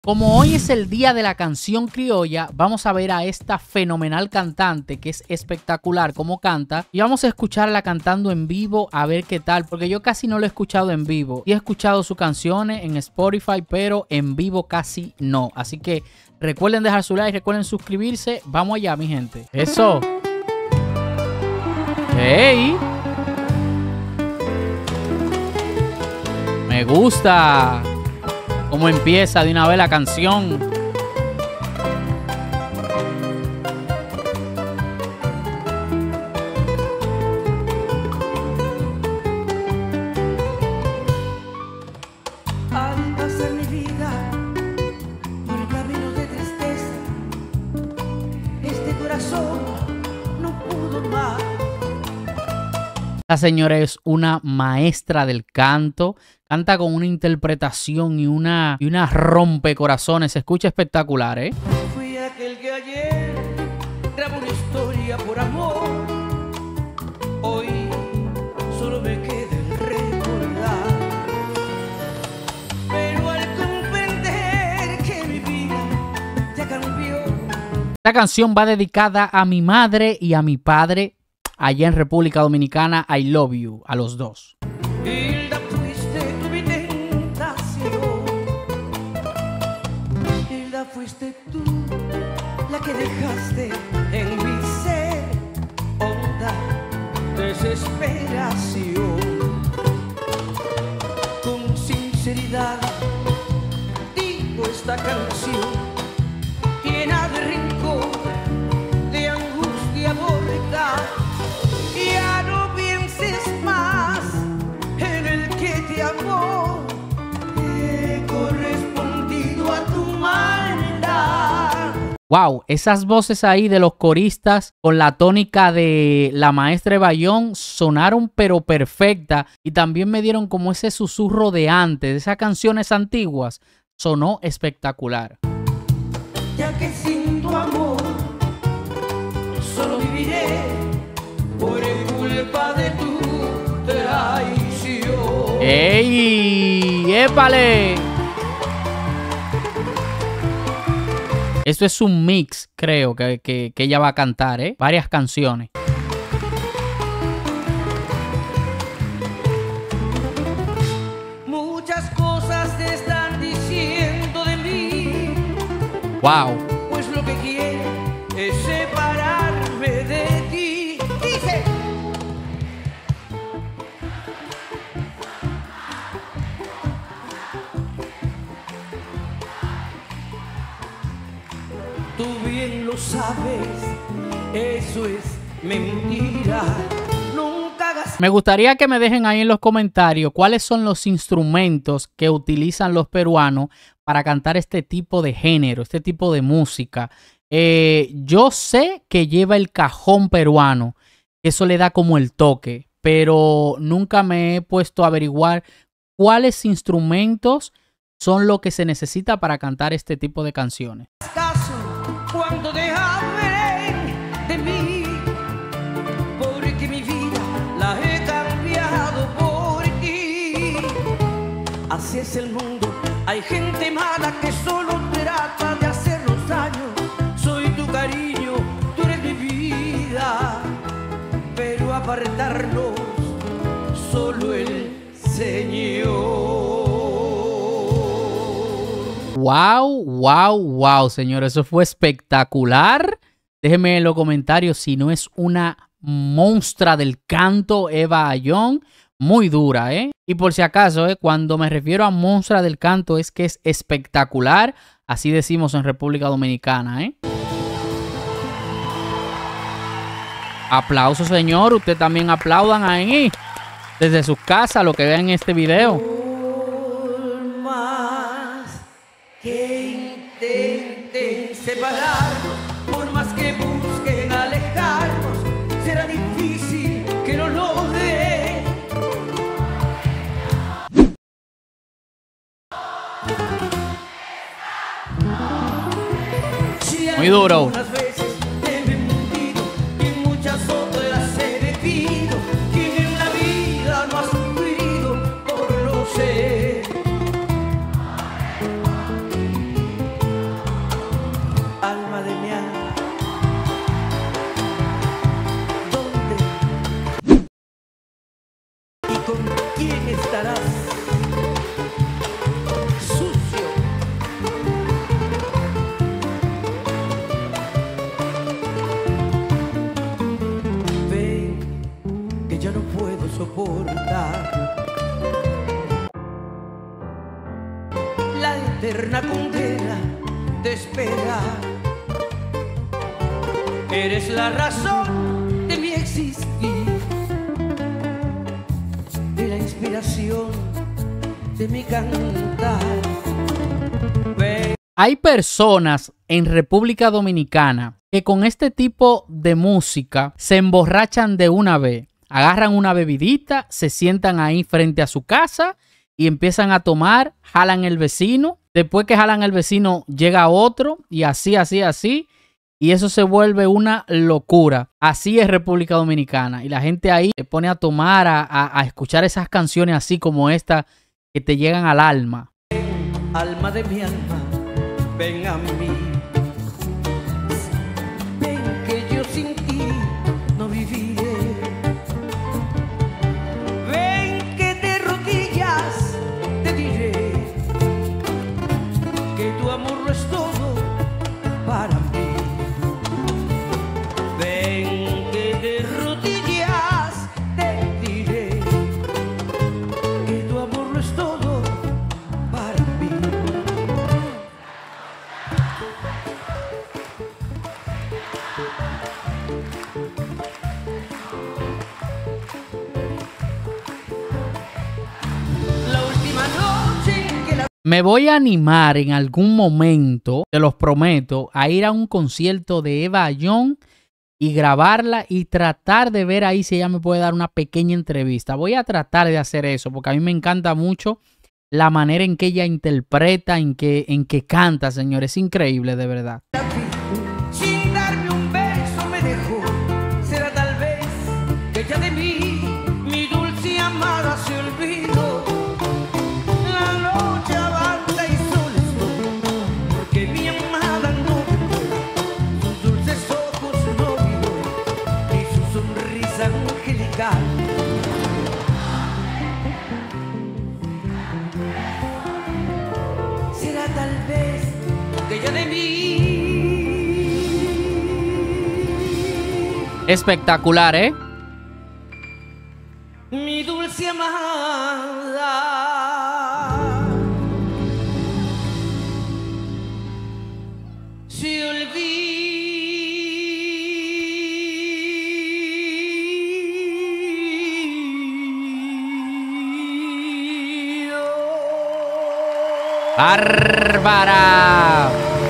Como hoy es el día de la canción criolla, vamos a ver a esta fenomenal cantante que es espectacular como canta y vamos a escucharla cantando en vivo a ver qué tal, porque yo casi no lo he escuchado en vivo y he escuchado sus canciones en Spotify, pero en vivo casi no. Así que recuerden dejar su like, recuerden suscribirse. Vamos allá, mi gente. Eso. ¡Hey! Me gusta cómo empieza de una vez la canción. Al pasar mi vida por el camino de tristeza, este corazón no pudo más. La señora es una maestra del canto. Canta con una interpretación y una rompecorazones. Se escucha espectacular, ¿eh? Fui aquel que ayer grabó una historia por amor. Hoy solo me queda el recordar. Pero al comprender que mi vida ya cambió. Esta canción va dedicada a mi madre y a mi padre allá en República Dominicana. I love you a los dos. Hilda, fuiste tú mi tentación. Hilda, fuiste tú la que dejaste en mi ser honda desesperación. Con sinceridad digo esta canción llena de rencor, de angustia mortal. Ya no pienses más en el que te amó. He correspondido a tu maldad. Wow, esas voces ahí de los coristas con la tónica de la maestra Bayón sonaron pero perfecta y también me dieron como ese susurro de antes, de esas canciones antiguas. Sonó espectacular. Ya que sin tu amor solo viviré por culpa de tu traición. ¡Ey! ¡Épale! Esto es un mix, creo, que ella va a cantar, ¿eh? Varias canciones. Muchas cosas te están diciendo de mí. ¡Wow! Pues lo que quiere es separarme de ti. Dice. Tú bien lo sabes, eso es mentira. Nunca hagas. Me gustaría que me dejen ahí en los comentarios cuáles son los instrumentos que utilizan los peruanos para cantar este tipo de género, este tipo de música. Yo sé que lleva el cajón peruano, eso le da como el toque, pero nunca me he puesto a averiguar cuáles instrumentos son lo que se necesita para cantar este tipo de canciones. Caso cuando te hablen de mí, porque mi vida la he cambiado por ti. Así es el mundo, hay gente mala que solo trata de hacernos daño. Soy tu cariño, tú eres mi vida, pero apartarnos solo el Señor. Wow, wow, wow, señores, eso fue espectacular. Déjenme en los comentarios si no es una monstrua del canto Eva Ayón. Muy dura, ¿eh? Y por si acaso, cuando me refiero a monstrua del canto es que es espectacular. Así decimos en República Dominicana, ¿eh? Aplausos, señor. Usted también aplaudan ahí. Desde sus casas, lo que vean en este video. Por más que intenten separarnos, por más que busquen alejarnos, será difícil que lo logren. Muy duro. Algunas veces te he mentido y en muchas otras he bebido. Quien en la vida no ha sufrido, por lo sé. una condena te espera. Eres la razón de mi existir, de la inspiración de mi cantar. Hay personas en República Dominicana que con este tipo de música se emborrachan de una vez. Agarran una bebidita, se sientan ahí frente a su casa y empiezan a tomar, jalan el vecino. Después que jalan el vecino, llega otro y así. Y eso se vuelve una locura. Así es República Dominicana. Y la gente ahí se pone a tomar, a escuchar esas canciones así como esta que te llegan al alma. Alma de mi alma, ven a mí. Ven que yo sin ti no viviré. Ven que de rodillas te diré que tu amor lo es todo para mí. Ven que de rodillas te diré que tu amor lo es todo para mí. La última noche que la Me voy a animar en algún momento, te los prometo, a ir a un concierto de Eva Ayllón y grabarla y tratar de ver ahí si ella me puede dar una pequeña entrevista. Voy a tratar de hacer eso porque a mí me encanta mucho la manera en que ella interpreta, en que canta, señores. Es increíble, de verdad. vi, sin darme un beso me dejó. Será tal vez que ya de mí mi dulce amada se olvidó. La noche avanza y solo estoy, porque mi amada no me vio. Sus dulces ojos no vio, ni su sonrisa angelical. Será tal vez que ya de mí. Espectacular, ¿eh? Mi dulce amada se olvidó. ¡Bárbara!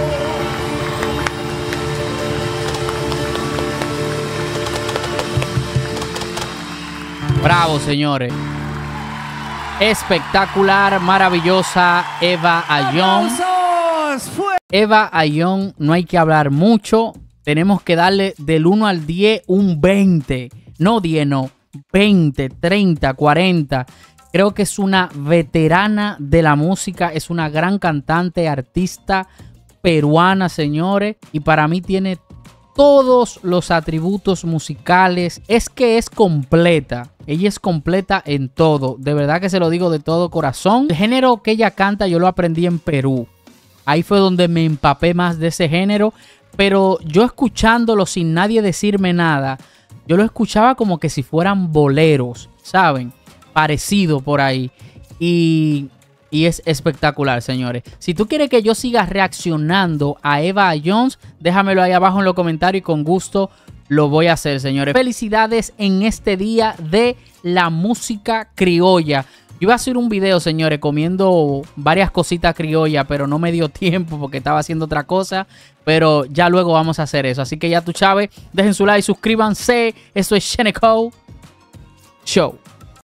Bravo, señores. Espectacular, maravillosa Eva Ayllón. Eva Ayllón, no hay que hablar mucho. Tenemos que darle del 1 al 10 un 20. No 10, no. 20, 30, 40. Creo que es una veterana de la música. Es una gran cantante, artista peruana, señores. Y para mí tiene todos los atributos musicales. Es que es completa. Ella es completa en todo. De verdad que se lo digo de todo corazón. El género que ella canta yo lo aprendí en Perú. Ahí fue donde me empapé más de ese género. Pero yo escuchándolo sin nadie decirme nada, yo lo escuchaba como que si fueran boleros, ¿saben? Parecido por ahí. Y es espectacular, señores. Si tú quieres que yo siga reaccionando a Eva Ayllón, déjamelo ahí abajo en los comentarios y con gusto lo voy a hacer, señores. Felicidades en este día de la música criolla. Yo iba a hacer un video, señores, comiendo varias cositas criollas, pero no me dio tiempo porque estaba haciendo otra cosa. Pero ya luego vamos a hacer eso. Así que ya tú sabes, dejen su like, suscríbanse. Esto es Sheneco Show.